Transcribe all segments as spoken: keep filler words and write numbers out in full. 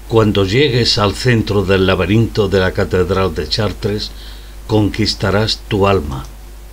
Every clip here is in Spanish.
Cuando llegues al centro del laberinto de la Catedral de Chartres, conquistarás tu alma.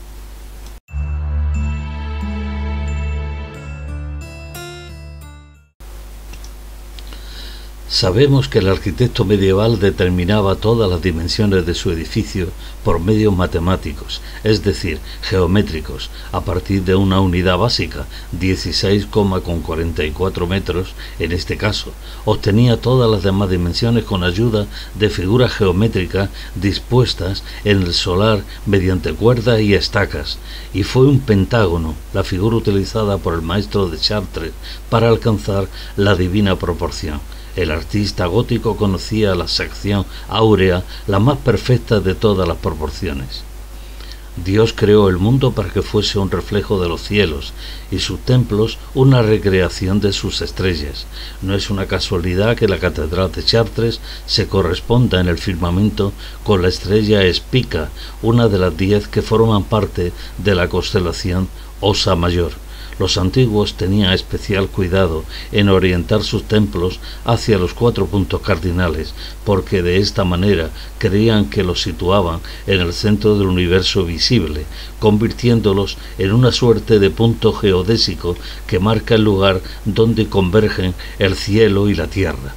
Sabemos que el arquitecto medieval determinaba todas las dimensiones de su edificio por medios matemáticos, es decir, geométricos, a partir de una unidad básica, dieciséis coma cuarenta y cuatro metros en este caso. Obtenía todas las demás dimensiones con ayuda de figuras geométricas dispuestas en el solar mediante cuerdas y estacas, y fue un pentágono, la figura utilizada por el maestro de Chartres para alcanzar la divina proporción. El artista gótico conocía la sección áurea, la más perfecta de todas las proporciones. Dios creó el mundo para que fuese un reflejo de los cielos y sus templos una recreación de sus estrellas. No es una casualidad que la Catedral de Chartres se corresponda en el firmamento con la estrella Spica, una de las diez que forman parte de la constelación Osa Mayor. Los antiguos tenían especial cuidado en orientar sus templos hacia los cuatro puntos cardinales, porque de esta manera creían que los situaban en el centro del universo visible, convirtiéndolos en una suerte de punto geodésico que marca el lugar donde convergen el cielo y la tierra.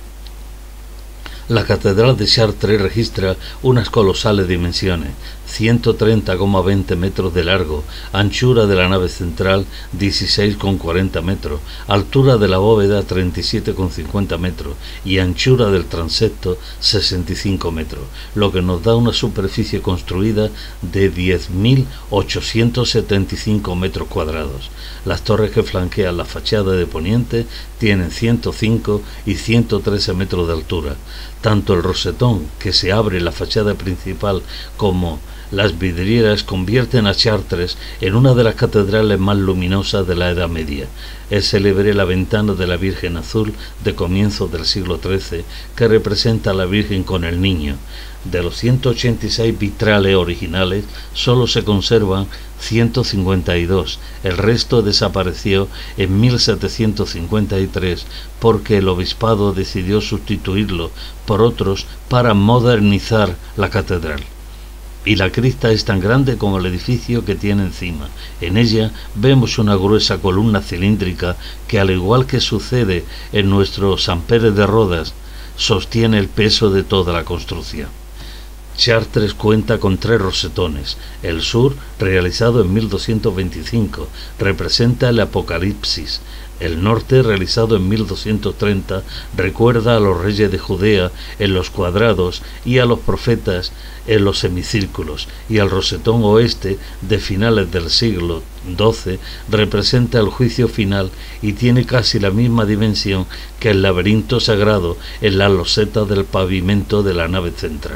La Catedral de Chartres registra unas colosales dimensiones, ciento treinta coma veinte metros de largo, anchura de la nave central dieciséis coma cuarenta metros, altura de la bóveda treinta y siete coma cincuenta metros y anchura del transepto sesenta y cinco metros, lo que nos da una superficie construida de diez mil ochocientos setenta y cinco metros cuadrados. Las torres que flanquean la fachada de poniente tienen ciento cinco y ciento trece metros de altura. Tanto el rosetón que se abre en la fachada principal como las vidrieras convierten a Chartres en una de las catedrales más luminosas de la Edad Media. Es célebre la ventana de la Virgen Azul de comienzos del siglo trece, que representa a la Virgen con el Niño. De los ciento ochenta y seis vitrales originales, solo se conservan ciento cincuenta y dos. El resto desapareció en mil setecientos cincuenta y tres porque el obispado decidió sustituirlo por otros para modernizar la catedral. Y la cripta es tan grande como el edificio que tiene encima. En ella vemos una gruesa columna cilíndrica que, al igual que sucede en nuestro San Pérez de Rodas, sostiene el peso de toda la construcción. Chartres cuenta con tres rosetones. El sur, realizado en mil doscientos veinticinco, representa el Apocalipsis. El norte, realizado en mil doscientos treinta, recuerda a los reyes de Judea en los cuadrados y a los profetas en los semicírculos, y el rosetón oeste, de finales del siglo doce, representa el juicio final y tiene casi la misma dimensión que el laberinto sagrado en la loseta del pavimento de la nave central.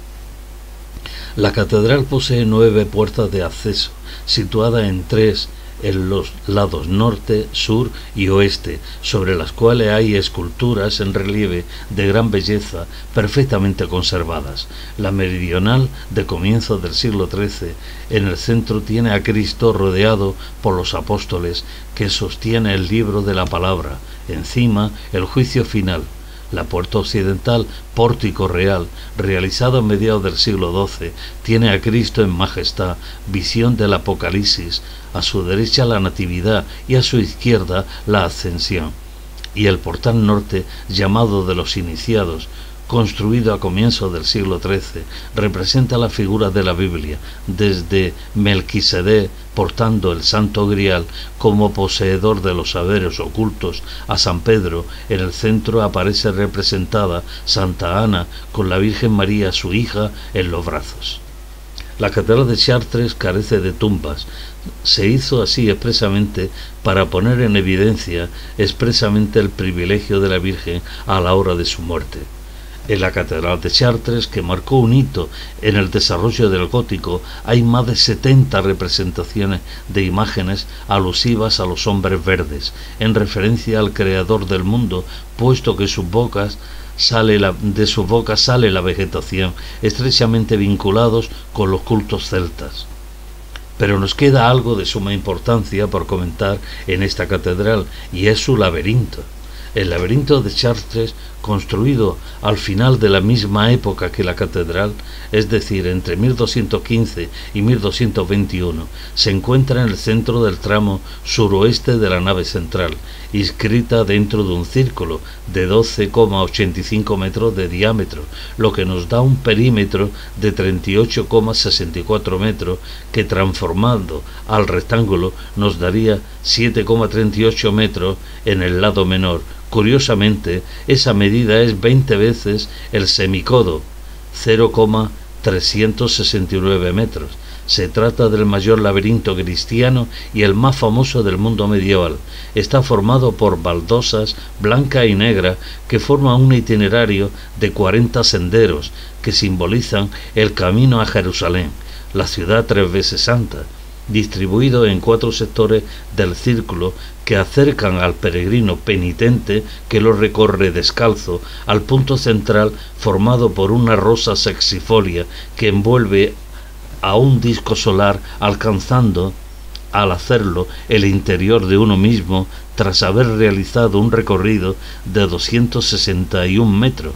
La catedral posee nueve puertas de acceso, situadas en tres en los lados norte, sur y oeste, sobre las cuales hay esculturas en relieve de gran belleza, perfectamente conservadas. La meridional, de comienzos del siglo trece, en el centro tiene a Cristo rodeado por los apóstoles, que sostiene el libro de la palabra, encima el juicio final. La puerta occidental, pórtico real, realizado a mediados del siglo doce, tiene a Cristo en majestad, visión del Apocalipsis, a su derecha la Natividad y a su izquierda la Ascensión. Y el portal norte, llamado de los iniciados, construido a comienzos del siglo trece, representa la figura de la Biblia, desde Melquisedec portando el Santo Grial como poseedor de los saberes ocultos a San Pedro. En el centro aparece representada Santa Ana con la Virgen María, su hija, en los brazos. La catedral de Chartres carece de tumbas. Se hizo así expresamente para poner en evidencia expresamente el privilegio de la Virgen a la hora de su muerte. En la Catedral de Chartres, que marcó un hito en el desarrollo del gótico, hay más de setenta representaciones de imágenes alusivas a los hombres verdes, en referencia al creador del mundo, puesto que sus bocas sale la, de sus bocas sale la vegetación, estrechamente vinculados con los cultos celtas. Pero nos queda algo de suma importancia por comentar en esta catedral, y es su laberinto. El laberinto de Chartres, construido al final de la misma época que la catedral, es decir, entre mil doscientos quince y mil doscientos veintiuno, se encuentra en el centro del tramo suroeste de la nave central, inscrita dentro de un círculo de doce coma ochenta y cinco metros de diámetro, lo que nos da un perímetro de treinta y ocho coma sesenta y cuatro metros, que transformando al rectángulo nos daría siete coma treinta y ocho metros en el lado menor. Curiosamente, esa medida es veinte veces el semicodo, cero coma trescientos sesenta y nueve metros. Se trata del mayor laberinto cristiano y el más famoso del mundo medieval. Está formado por baldosas blanca y negra que forman un itinerario de cuarenta senderos que simbolizan el camino a Jerusalén, la ciudad tres veces santa, distribuido en cuatro sectores del círculo que acercan al peregrino penitente que lo recorre descalzo al punto central, formado por una rosa sexifolia que envuelve a un disco solar, alcanzando al hacerlo el interior de uno mismo tras haber realizado un recorrido de doscientos sesenta y un metros.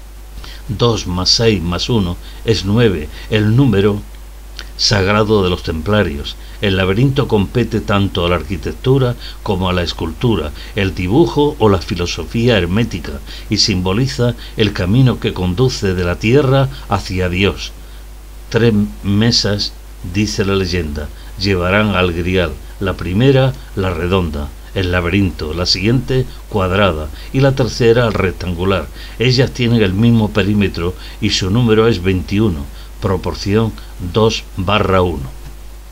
dos más seis más uno es nueve, el número sagrado de los templarios. El laberinto compete tanto a la arquitectura como a la escultura, el dibujo o la filosofía hermética, y simboliza el camino que conduce de la tierra hacia Dios. Tres mesas, dice la leyenda, llevarán al grial: la primera, la redonda, el laberinto; la siguiente, cuadrada, y la tercera, rectangular. Ellas tienen el mismo perímetro y su número es veintiuno, proporción dos barra uno.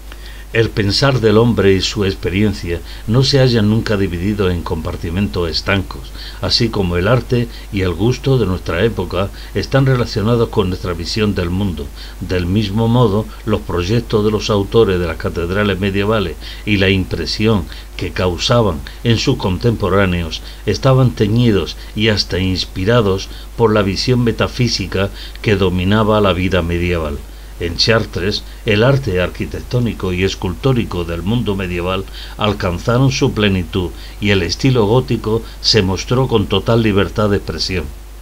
El pensar del hombre y su experiencia no se hallan nunca divididos en compartimentos estancos, así como el arte y el gusto de nuestra época están relacionados con nuestra visión del mundo. Del mismo modo, los proyectos de los autores de las catedrales medievales y la impresión que causaban en sus contemporáneos estaban teñidos y hasta inspirados por la visión metafísica que dominaba la vida medieval. En Chartres, el arte arquitectónico y escultórico del mundo medieval alcanzaron su plenitud y el estilo gótico se mostró con total libertad de expresión.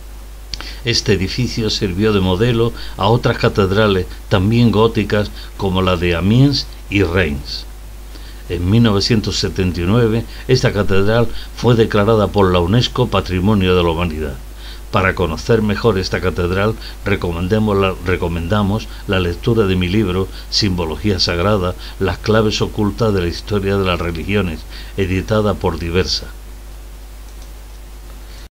Este edificio sirvió de modelo a otras catedrales también góticas como la de Amiens y Reims. En mil novecientos setenta y nueve, esta catedral fue declarada por la UNESCO Patrimonio de la Humanidad. Para conocer mejor esta catedral, recomendamos la, recomendamos la lectura de mi libro Simbología Sagrada, las claves ocultas de la historia de las religiones, editada por Diversa.